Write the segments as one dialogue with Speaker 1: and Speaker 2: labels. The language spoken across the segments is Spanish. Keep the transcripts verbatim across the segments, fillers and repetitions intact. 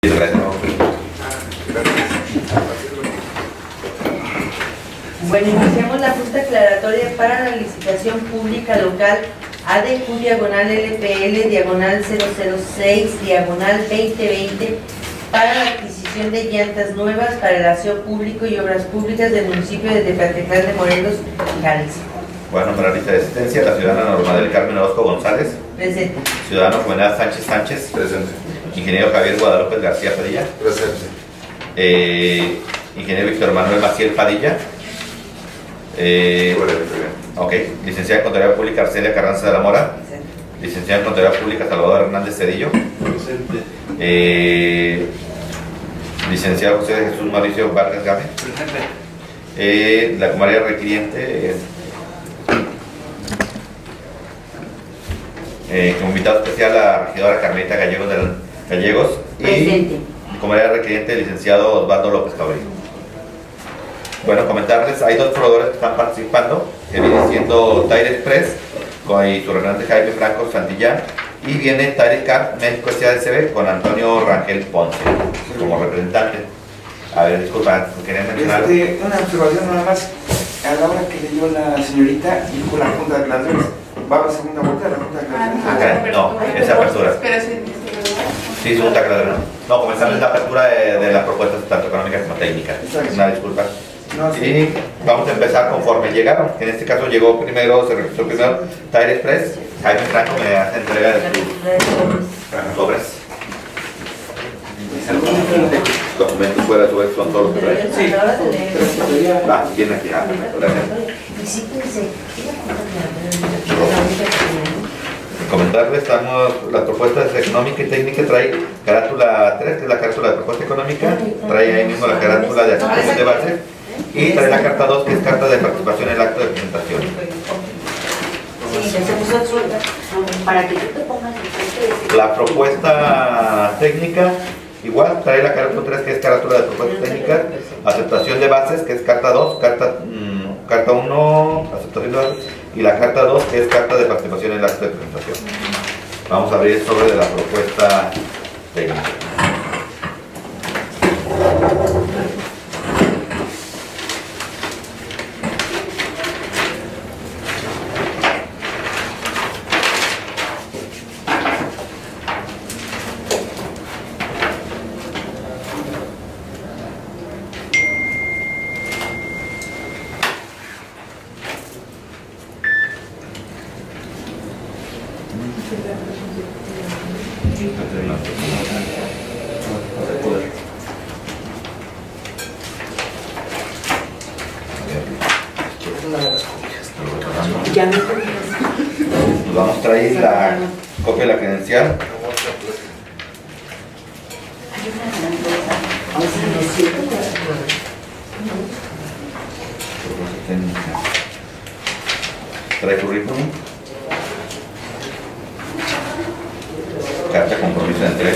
Speaker 1: Bueno, iniciamos la justa aclaratoria para la licitación pública local A D Q diagonal L P L diagonal cero cero seis diagonal veinte veinte para la adquisición de llantas nuevas para el aseo público y obras públicas del municipio de Tepatitlán de Morelos, Jalisco.
Speaker 2: Bueno, para la lista de asistencia, la ciudadana Norma del Carmen Orozco González.
Speaker 1: Presente.
Speaker 2: Ciudadano Juvenal Sánchez Sánchez.
Speaker 3: Presente.
Speaker 2: Ingeniero Javier Guadalupe García Padilla.
Speaker 3: Presente.
Speaker 2: Eh, ingeniero Víctor Manuel Maciel Padilla. Eh, ok. Licenciada en Contaduría Pública Arcelia Carranza de la Mora.
Speaker 1: Presente.
Speaker 2: Licenciada en Contaduría Pública Salvador Hernández Cedillo.
Speaker 3: Presente.
Speaker 2: Eh, licenciado José Jesús Mauricio Vargas Game.
Speaker 3: Presente.
Speaker 2: Eh, la comarca requiriente. Eh, Eh, como invitado especial a la regidora Carmelita Gallegos, de Gallegos y
Speaker 1: Presente.
Speaker 2: como era requiriente el licenciado Osvaldo López Cabrera. Bueno, comentarles, hay dos proveedores que están participando, que viene siendo Tire Express con y su representante Jaime Franco Santillán, y viene Tire Car México S A D C B con Antonio Rangel Ponce como representante. A ver, disculpa, quería mencionar.
Speaker 4: Este, una observación nada más. A la hora que leyó la señorita, dijo la Junta de Aclaraciones. ¿Va a la segunda vuelta de la Junta de Aclaraciones?
Speaker 2: Ah, no, es apertura.
Speaker 5: Pero sí,
Speaker 2: Sí, segunda aclaración. No, comenzamos la apertura de, de las propuestas tanto económicas como técnicas. Una disculpa.
Speaker 4: No, sí.
Speaker 2: Y vamos a empezar conforme llegaron. En este caso llegó primero, se registró primero Tire Express. Jaime Franco me hace entrega de sus sobres. Documentos fuera de su vez son todos los que traen.
Speaker 4: Sí.
Speaker 2: Ah, tiene aquí. Ah, gracias. Comentarles, estamos, la propuesta es económica y técnica, trae carátula tres, que es la carátula de propuesta económica, trae ahí mismo la carátula de aceptación de base y trae la carta dos, que es carta de participación en el acto de presentación.
Speaker 1: Para que tú te pongas el
Speaker 2: La propuesta técnica, igual, trae la carátula tres, que es carátula de propuesta técnica, aceptación de bases, que es carta dos, carta, mmm, carta uno, aceptación de bases, y la carta dos, que es carta de participación en el acto de presentación. Vamos a abrir el sobre de la propuesta técnica.
Speaker 1: Ya no.
Speaker 2: Nos vamos a traer la copia de la credencial. Trae currículum. Carta de compromiso de entrega.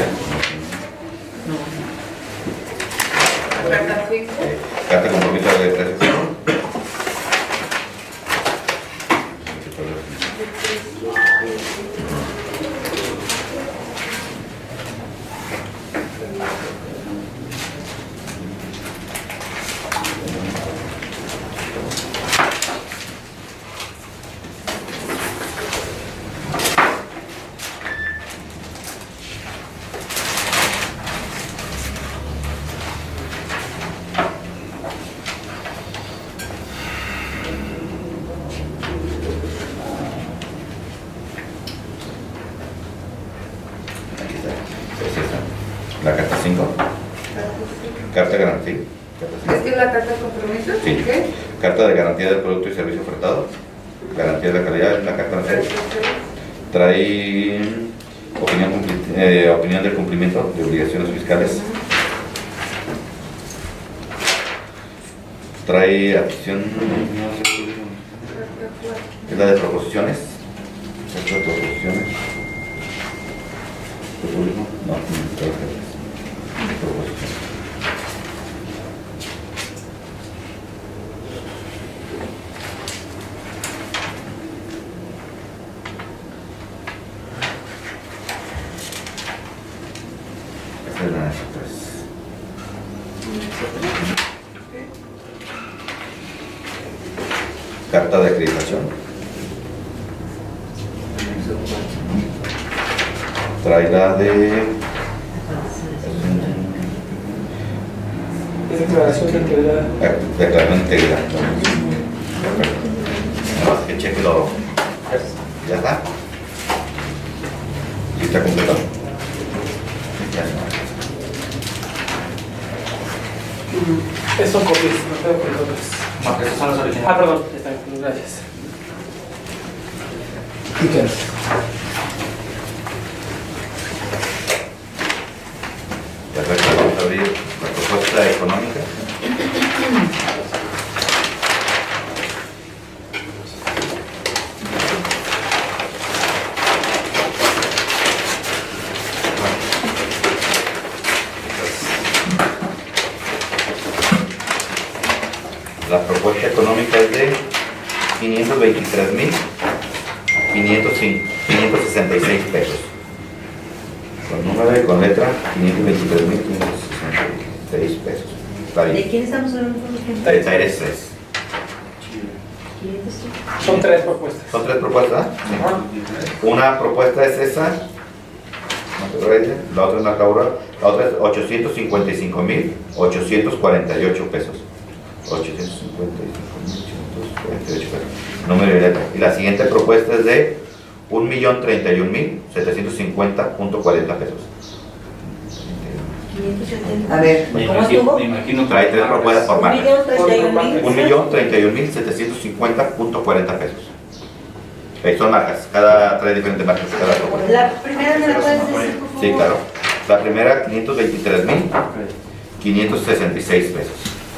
Speaker 5: carta cinco.
Speaker 2: Carta de compromiso de recepción. La carta cinco. Carta de garantía.
Speaker 5: ¿Es que es la carta de compromiso?
Speaker 2: Sí.
Speaker 5: ¿Qué?
Speaker 2: Carta de garantía del producto y servicio ofertado. Garantía de la calidad, la carta seis. Trae opinión, eh, opinión del cumplimiento de obligaciones fiscales. Trae adición. Es la de proposiciones. Carta de proposiciones. ¿De público? No, no, proposiciones. Esa es la Carta de acreditación. Trae la de...
Speaker 3: Es declaración de integridad.
Speaker 2: Declaración de integridad. Nada más que cheque lo... Ya está. ¿Sí está completo? Ya está.
Speaker 3: Esas son copias, no tengo copias.
Speaker 6: No, esas son las originales.
Speaker 3: Ah, perdón, están, gracias. ¿Y qué?
Speaker 2: Ya está, vamos a abrir la propuesta económica. La propuesta económica es de quinientos veintitrés mil quinientos sesenta y seis pesos. Con número y con letra, quinientos veintitrés mil quinientos sesenta y seis pesos. Está
Speaker 1: ¿De
Speaker 2: bien.
Speaker 1: quién estamos hablando?
Speaker 2: De Taires tres.
Speaker 3: Son tres propuestas.
Speaker 2: ¿Son tres propuestas? Sí. Una propuesta es esa. La otra es la cabra. La otra es ochocientos cincuenta y cinco mil ochocientos cuarenta y ocho pesos. ochocientos cincuenta y cinco mil ochocientos cuarenta y ocho pesos. Número y letra. Y la siguiente propuesta es de un millón treinta y un mil setecientos cincuenta punto cuarenta pesos.
Speaker 1: A ver,
Speaker 6: Me
Speaker 1: ¿cómo
Speaker 6: imagino,
Speaker 1: estuvo?
Speaker 6: me imagino que
Speaker 2: Hay tres propuestas por
Speaker 1: Un
Speaker 2: marca.
Speaker 1: millón treinta y un mil.
Speaker 2: un millón treinta y un mil setecientos cincuenta punto cuarenta pesos. Eh, son marcas, cada trae diferentes marcas. Cada propuesta.
Speaker 1: La primera me la puedes decir, por favor.
Speaker 2: Sí, claro. La primera, quinientos veintitrés mil quinientos sesenta y seis pesos.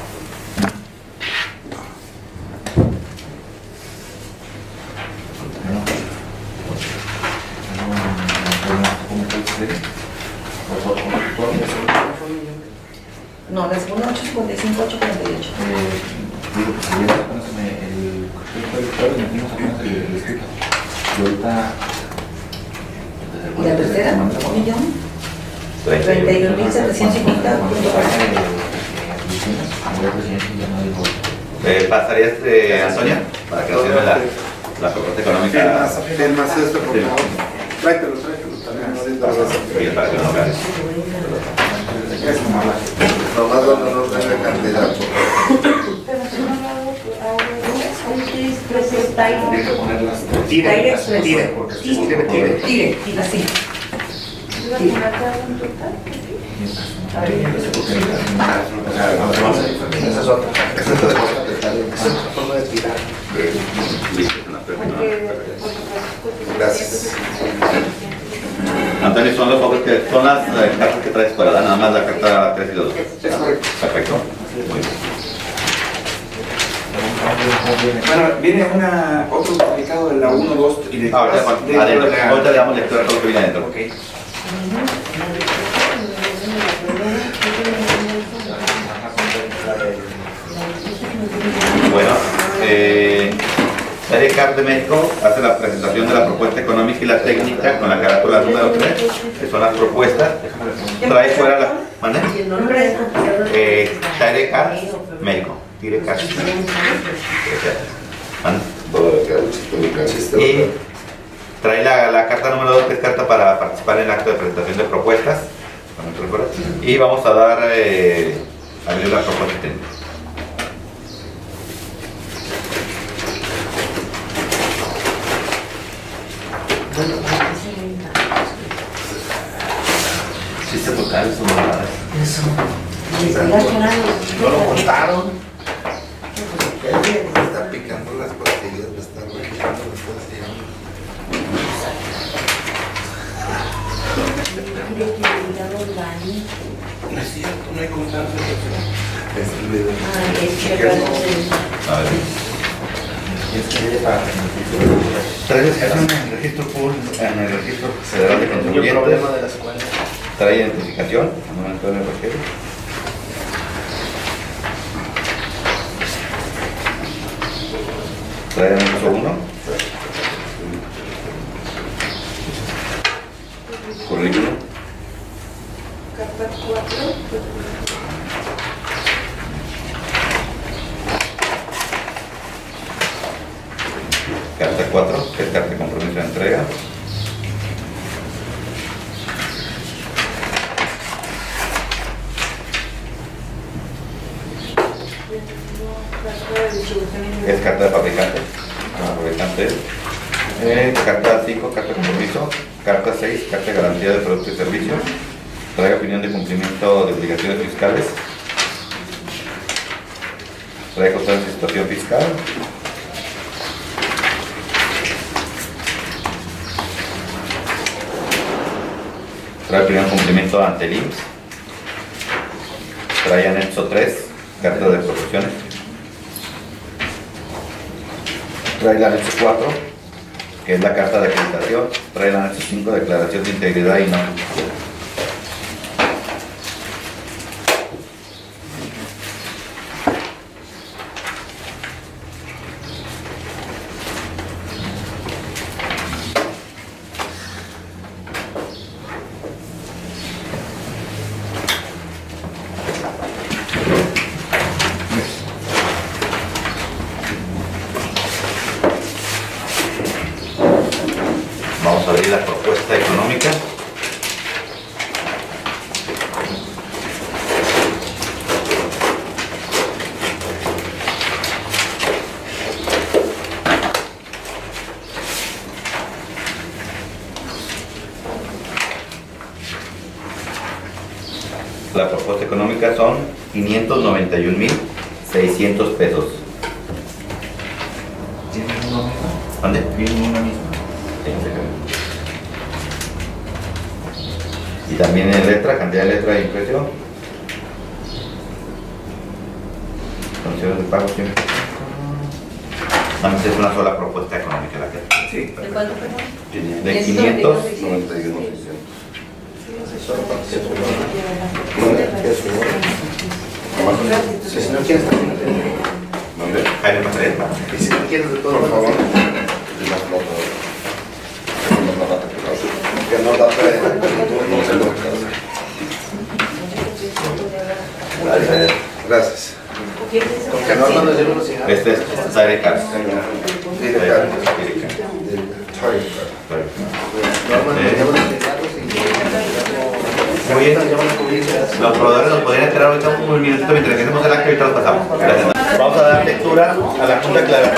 Speaker 1: No, la segunda ocho cincuenta y cinco, ocho cuarenta y ocho.
Speaker 6: digo, pues ayer apenas me, el fue el doctor y metimos apenas el, el escrito. Y ahorita.
Speaker 1: ¿Y la tercera? ¿Un millón?
Speaker 2: treinta y uno.
Speaker 1: treinta y un mil setecientos cincuenta punto cuarenta.
Speaker 2: Eh, ¿Pasarías, eh, Antonia, para que nos firme la, la propuesta económica?
Speaker 4: Ten más esto, por favor. Tráetelo, tráetelo también.
Speaker 2: Oye, para que no lo veas.
Speaker 7: Nomás dándonos una cantidad.
Speaker 4: Tiene que ponerlas. Tire,
Speaker 1: Tire,
Speaker 4: tire, porque si escribe, tire.
Speaker 1: Tire, tire, así.
Speaker 4: O sea, esa es otra. Esa es otra. Esa es otra forma de tirar. Gracias.
Speaker 2: Antonio, son los pobres que son las eh, cartas que traes para dar, nada más la carta tres y dos.
Speaker 4: Es correcto.
Speaker 2: Perfecto. Muy bien.
Speaker 4: Bueno, viene una, otro publicado de la uno, dos y de
Speaker 2: Ah, ahorita,
Speaker 4: todas dentro
Speaker 2: adentro.
Speaker 4: de la-
Speaker 2: Ahorita le damos lectura a todo lo que viene adentro.
Speaker 4: Ok.
Speaker 2: Bueno, eh, la E C A P de México hace la presentación de la propuesta económica y la técnica con la carátula número tres, que son las propuestas. Trae fuera la... ¿Mande?
Speaker 1: ¿Y el nombre es?
Speaker 2: Eh, Taire Cars, México. Taire Cars. ¿Mande? Y trae la, la carta número dos, que es carta para participar en el acto de presentación de propuestas. Y vamos a dar eh, a abrir la propuesta técnica. Sí se tocaron sus mamadas.
Speaker 1: Eso.
Speaker 7: No lo contaron. Me está picando las pastillas, me está relajando las pastillas.
Speaker 4: No es cierto, no hay constancia.
Speaker 7: Es el video.
Speaker 2: A ver.
Speaker 6: Es que para
Speaker 2: Trae es en el registro público, en el registro federal de
Speaker 6: un
Speaker 2: contribuyentes.
Speaker 6: problema de la escuela.
Speaker 2: Trae identificación, Manuel Antonio Rogero. Trae anexo uno. Currículum.
Speaker 5: Carta cuatro.
Speaker 2: Carta cuatro, que es carta de compromiso de entrega.
Speaker 5: Carta de distribución y
Speaker 2: Es carta de fabricante. Ah, fabricante. Eh, carta cinco, carta de compromiso. Carta seis, carta de garantía de productos y servicios. Trae opinión de cumplimiento de obligaciones fiscales. Trae constancia de situación fiscal. Trae opinión de cumplimiento ante el I M S S. Trae anexo tres, carta de profesiones. Trae el anexo cuatro, que es la carta de acreditación. Trae el anexo cinco, declaración de integridad y no. Vamos a abrir la propuesta económica. La propuesta económica son quinientos noventa y un mil seiscientos pesos.
Speaker 6: ¿Tienen una misma?
Speaker 2: ¿Dónde?
Speaker 6: ¿Tienen una misma?
Speaker 2: Y también en letra, cantidad de letra de impresión. Condiciones de pago siempre. Nada más es una sola propuesta económica la que.
Speaker 4: Sí.
Speaker 1: ¿De cuánto, perdón?
Speaker 2: De quinientos
Speaker 7: noventa y uno seiscientos.
Speaker 4: Si no quieres también.
Speaker 7: ¿Dónde?
Speaker 2: Jaime Pared.
Speaker 4: Y si no quieres de todo,
Speaker 7: Por favor. Más nota. Que no da fe. No se lo Gracias.
Speaker 4: Porque no nos lleva los cigarros.
Speaker 2: Este es Zaire Cars. Muy bien. Los proveedores nos podrían esperar ahorita un minutito mientras que hacemos el acto y ahorita los pasamos. Gracias. Vamos a dar lectura a la Junta Clara.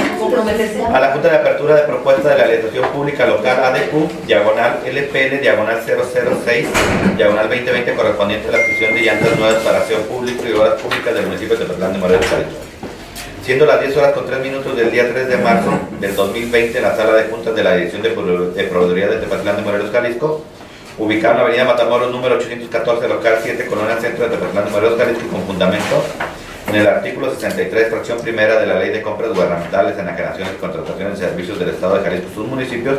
Speaker 2: A la Junta de Apertura de Propuesta de la Legislación Pública Local A D Q, diagonal L P L, diagonal cero cero seis, diagonal veinte veinte, correspondiente a la adquisición de llantas nuevas para aseo público y obras públicas del municipio de Tepetlán de Morelos, Jalisco. Siendo las diez horas con tres minutos del día tres de marzo del dos mil veinte en la sala de juntas de la Dirección de Proveeduría de Tepetlán de Morelos, Jalisco, ubicada en la avenida Matamoros, número ochocientos catorce, local siete, Colonia Centro de Tepetlán de Morelos, Jalisco, con fundamento en el artículo sesenta y tres, fracción primera de la Ley de Compras Gubernamentales, Enajenaciones y Contrataciones de Servicios del Estado de Jalisco y sus municipios,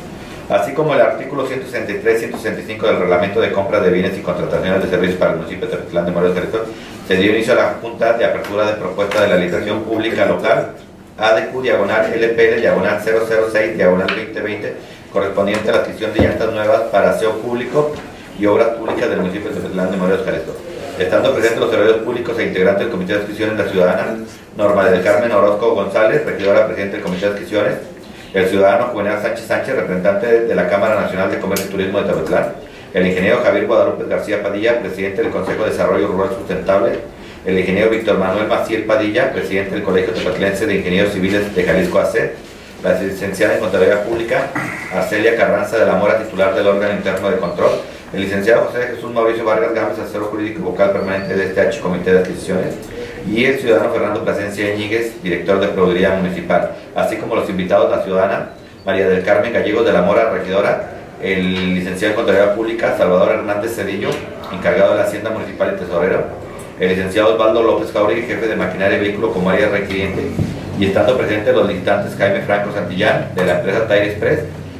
Speaker 2: así como el artículo ciento sesenta y tres, ciento sesenta y cinco del Reglamento de Compra de Bienes y Contrataciones de Servicios para el municipio de Tepetlán de Morelos, Jalisco, se dio inicio a la Junta de Apertura de Propuesta de la Legislación Pública Local A D Q, diagonal L P L, diagonal cero cero seis, diagonal veinte veinte, correspondiente a la adquisición de llantas nuevas para aseo público y obras públicas del municipio de Tepetlán de Morelos, Jalisco. Estando presentes los servidores públicos e integrantes del Comité de Adquisiciones, la ciudadana Norma del Carmen Orozco González, regidora presidente del Comité de Adquisiciones, el ciudadano Juvenal Sánchez Sánchez, representante de la Cámara Nacional de Comercio y Turismo de Tepetlán, el ingeniero Javier Guadalupe García Padilla, presidente del Consejo de Desarrollo Rural Sustentable, el ingeniero Víctor Manuel Maciel Padilla, presidente del Colegio Tepetlense de Ingenieros Civiles de Jalisco A C, la licenciada en Contabilidad Pública Arcelia Carranza de la Mora, titular del órgano interno de control, el licenciado José Jesús Mauricio Vargas Gámez, asesor jurídico y vocal permanente de este H Comité de Adquisiciones, y el ciudadano Fernando Plasencia Íñiguez, director de Proveeduría Municipal, así como los invitados, la ciudadana María del Carmen Gallegos de la Mora, regidora, el licenciado en Contabilidad Pública Salvador Hernández Cedillo, encargado de la Hacienda Municipal y Tesorero, el licenciado Osvaldo López Jauregui, jefe de Maquinaria y Vehículo como área requiriente, y estando presentes los licitantes Jaime Franco Santillán, de la empresa Tire Express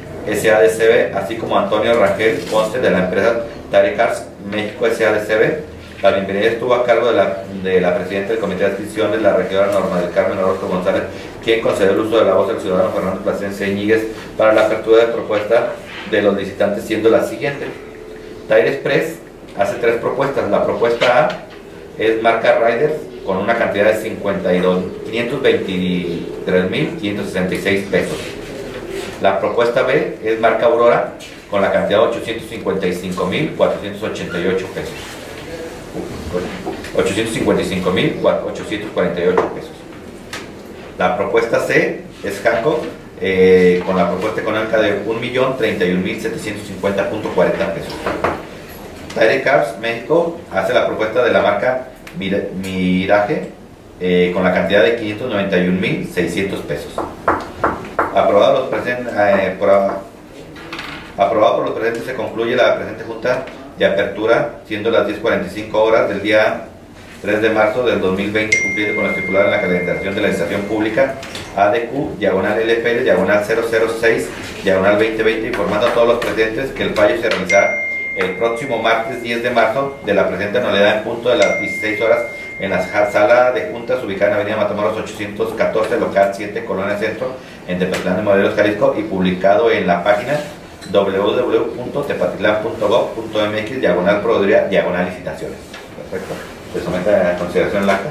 Speaker 2: S A D C B, así como Antonio Rangel Ponce, de la empresa Tire Cars México S A D C B. La bienvenida estuvo a cargo de la, de la presidenta del Comité de Adquisiciones, la regidora Norma del Carmen Orozco González, quien concedió el uso de la voz del ciudadano Fernando Plasencia Íñiguez para la apertura de propuesta de los licitantes, siendo la siguiente: Tire Express hace tres propuestas. La propuesta A es marca Riders con una cantidad de cincuenta y dos mil quinientos veintitrés mil quinientos sesenta y seis pesos. La propuesta B es marca Aurora con la cantidad de ochocientos cincuenta y cinco mil cuatrocientos ochenta y ocho pesos. ochocientos cincuenta y cinco mil ochocientos cuarenta y ocho pesos. La propuesta C es Hancock eh, con la propuesta económica de un millón treinta y un mil setecientos cincuenta punto cuarenta pesos. Tire Cars México hace la propuesta de la marca Mir Mirage eh, con la cantidad de quinientos noventa y un mil seiscientos pesos. Aprobado, los presentes, eh, por, aprobado por los presentes, se concluye la presente junta de apertura, siendo las diez cuarenta y cinco horas del día tres de marzo del dos mil veinte, cumplido con lo estipulado en la calendarización de la licitación pública A D Q, diagonal L P L, diagonal cero cero seis, diagonal veinte veinte, informando a todos los presentes que el fallo se realizará el próximo martes diez de marzo de la presente anualidad en punto de las dieciséis horas en la sala de juntas ubicada en Avenida Matamoros ochocientos catorce, local siete, Colonia Centro, en Tepatitlán de Morelos, Jalisco, y publicado en la página w w w punto tepatitlán punto gov punto m x, diagonal Procuraduría, diagonal licitaciones. Perfecto. Se somete a consideración la acta.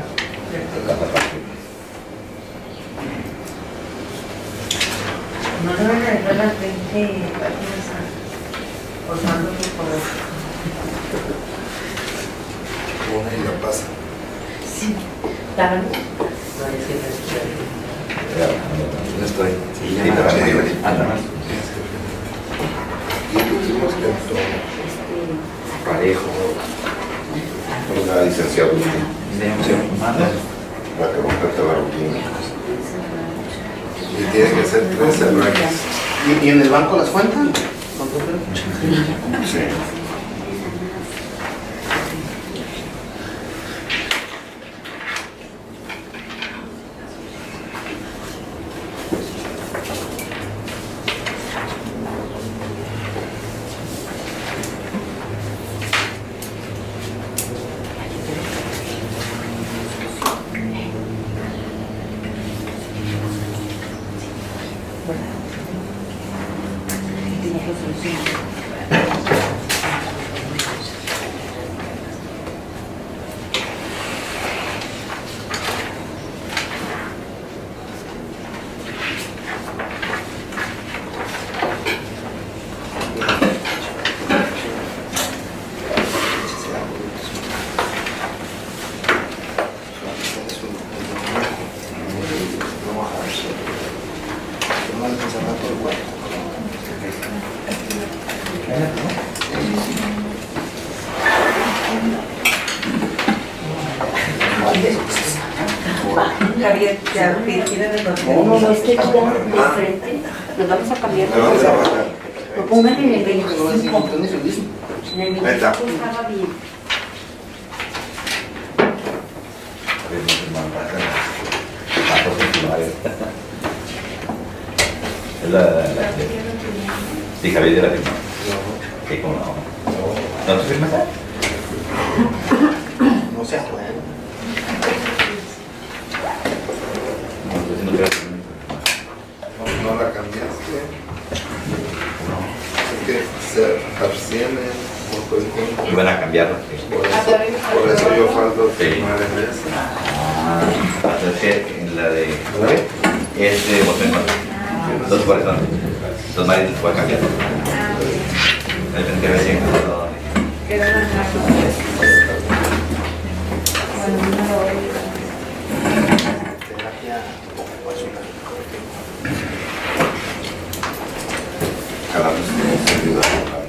Speaker 1: No le van a dejar las veinte páginas a Osvaldo, por favor.
Speaker 7: Una y la pasa.
Speaker 1: Sí. ¿Estaban?
Speaker 6: No estoy. Sí, ya
Speaker 2: Sí,
Speaker 6: me
Speaker 2: te va a
Speaker 6: sí,
Speaker 2: pedir.
Speaker 6: anda más.
Speaker 7: Y pusimos que
Speaker 6: Parejo.
Speaker 7: una licenciado
Speaker 6: Sí, manda.
Speaker 7: para que complete la rutina. Y tiene que ser tres arranques.
Speaker 3: ¿Y, ¿Y en el banco las cuentan?
Speaker 7: Sí.
Speaker 1: Javier, ya quiere reconocer.
Speaker 8: No, no, este ya de frente. Nos vamos a cambiar.
Speaker 7: Me vamos a bajar.
Speaker 8: Lo pongan en el veinticinco. En el
Speaker 7: Ahí está.
Speaker 8: veinticinco estaba bien.
Speaker 2: Es la, la, la, sí, Javier de la firma. Sí, cómo no. ¿No te firmas?
Speaker 3: No se acuerdan.
Speaker 2: No, entonces no creo.
Speaker 7: No, no la cambiaste. Es que se abstiene por todo el tiempo.
Speaker 2: Iban a cambiarla.
Speaker 7: Por eso, por eso yo falto
Speaker 2: Sí.
Speaker 7: firmar en esa.
Speaker 2: Ah, entonces en la de nueve es de voto en contra. Entonces por eso, entonces María se puede cambiar. Ahí tendría que ver si encontrado.
Speaker 3: Terapia ocupacional.
Speaker 7: Cada vez que se ayuda a hablar.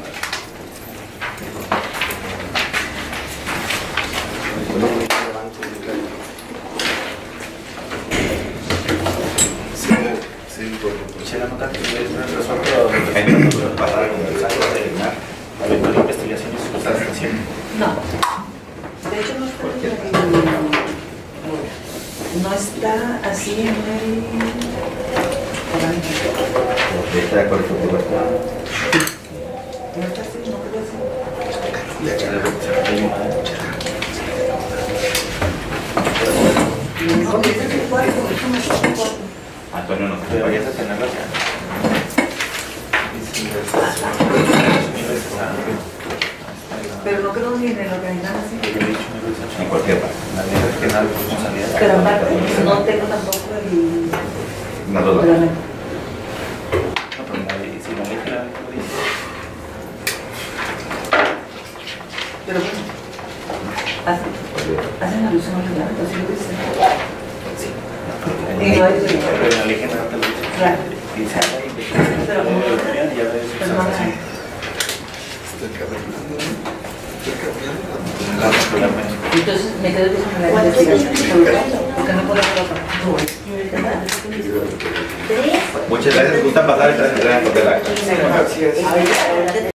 Speaker 7: Sí, sí, por
Speaker 3: Se la nota que es resuelto
Speaker 2: Ahí no nos puede pasar con el
Speaker 3: saco de eliminar la eventual investigación y su sustanciación.
Speaker 1: No. De hecho, no está, no está así en el.
Speaker 2: ¿Está de acuerdo contigo?
Speaker 1: No está así, no puede ser.
Speaker 7: de acá.
Speaker 2: Antonio no se
Speaker 3: Deberías
Speaker 2: vaya.
Speaker 3: de tenerlo acá.
Speaker 5: pero no quedó ni en el organigrama así.
Speaker 2: En cualquier parte.
Speaker 6: La ley regional de responsabilidad.
Speaker 5: Pero aparte, no tengo tampoco el
Speaker 2: Las dos.
Speaker 5: reglamento.
Speaker 6: No, pero la ley, si la ley general lo dice.
Speaker 5: Pero bueno, hacen, hacen alusión al reglamento, así lo dicen.
Speaker 6: Sí.
Speaker 5: Y no hay-
Speaker 6: Pero la ley general te lo dice.
Speaker 5: Claro.
Speaker 6: Dice la ley de
Speaker 5: Pero como no-
Speaker 6: ya ves,
Speaker 5: pero no-
Speaker 7: Estoy cambiando. Estoy cambiando.
Speaker 5: Entonces me quedo con la investigación, porque no puedo hacer otra.
Speaker 2: Muchas gracias. ¿Gustan pasar y traer el papel acá?
Speaker 4: Así es.
Speaker 5: Ahorita-